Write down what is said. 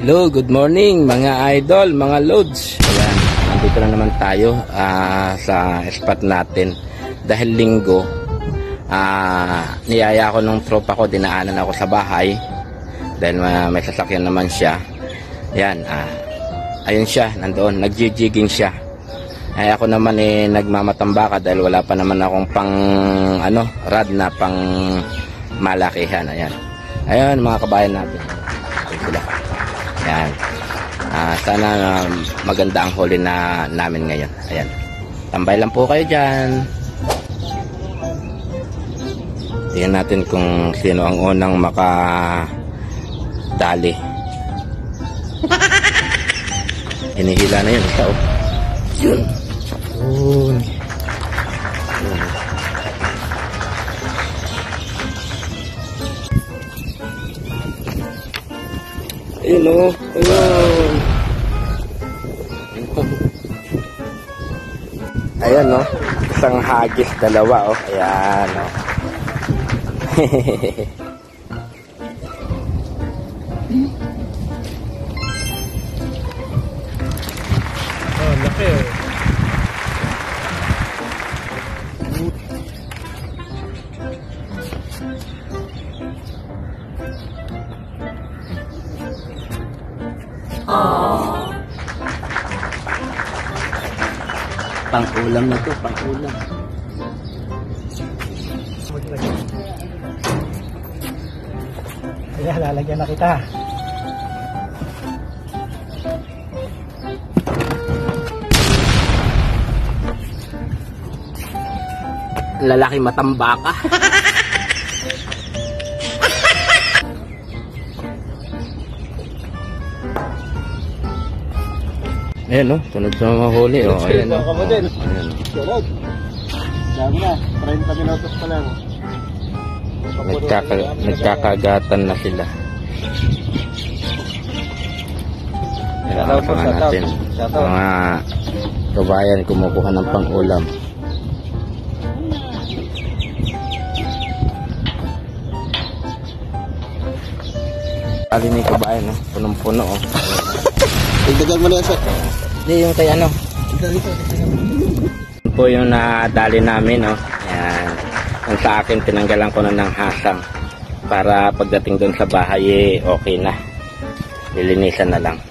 Hello, good morning mga idol, mga loads. Ayan, nandito na naman tayo sa spot natin. Dahil linggo, niyaya ko nung tropa ko, dinaanan ako sa bahay. Dahil may sasakyan naman siya. Ayan, ayun siya, nandoon, nag-jigging siya. Ay ako naman nagmamatambaka dahil wala pa naman akong pang rad na pang malakihan. Ayan. Ayun mga kabayan natin. Ayun sila. Ayan. Sana maganda ang huli na namin ngayon. Ayan. Tambay lang po kayo dyan. Tingnan natin kung sino ang unang makadali. Hinihila na yun. Isa, oh. Yun. Yun. Ayun, oh. Ayun. Ayan, oh. Isang hagis, dalawa, oh. Ayan, oh. Oh, laki, oh. Pang-ulam na to, pang-ulam. Kaya lalagyan na kita. Lalaki matambaka. Ayan, oh, tunod sa mga huli, oh. Ayan, oh. Ayan. Sunod. Dami na, 30 minutos pa lang. Nagkakagatan na sila. Ayan, abangan natin. Mga kabayan kumukuha ng pang-ulam. Kali ni kabayan, oh. Punong-puno, oh. Igdagan mo na yan, sir. Hindi, yung kay ano. Ito po yung nadali namin, oh. Ayan. Ang sa akin, tinanggalan ko na ng hasang para pagdating doon sa bahay, okay na. Lilinisan na lang.